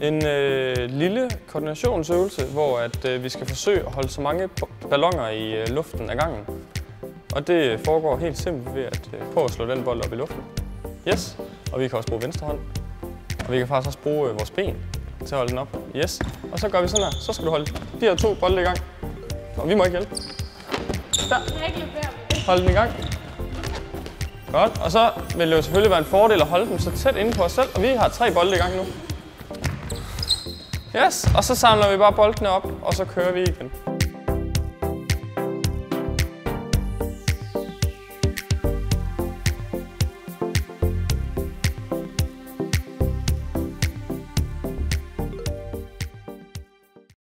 En lille koordinationsøvelse, hvor vi skal forsøge at holde så mange balloner i luften ad gangen. Og det foregår helt simpelt ved at prøve at slå den bold op i luften. Yes, og vi kan også bruge venstre hånd. Og vi kan faktisk også bruge vores ben til at holde den op. Yes, og så gør vi sådan her. Så skal du holde de her 2 bolde i gang. Og vi må ikke hjælpe. Der. Hold den i gang. Godt, og så vil det jo selvfølgelig være en fordel at holde dem så tæt inde på os selv. Og vi har 3 bolde i gang nu. Yes, og så samler vi bare boldene op, og så kører vi igen.